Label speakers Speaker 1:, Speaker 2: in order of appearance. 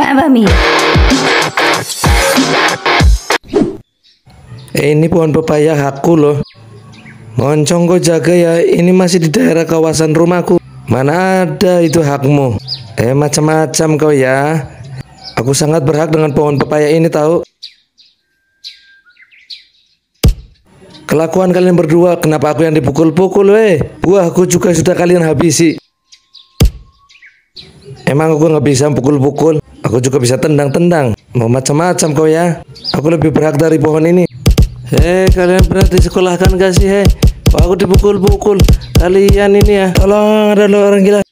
Speaker 1: Apa, Mi?
Speaker 2: Ini pohon pepaya hakku loh. Moncong kau jaga ya, ini masih di daerah kawasan rumahku. Mana ada itu hakmu? Macam-macam kau ya. Aku sangat berhak dengan pohon pepaya ini tahu. Kelakuan kalian berdua, kenapa aku yang dipukul-pukul buahku juga sudah kalian habisi. Emang aku nggak bisa pukul-pukul? Aku juga bisa tendang-tendang. Mau macam-macam kau ya. Aku lebih berhak dari pohon ini. Kalian pernah disekolahkan gak sih? Kok aku dipukul-pukul? Kalian ini ya, tolong, ada orang gila.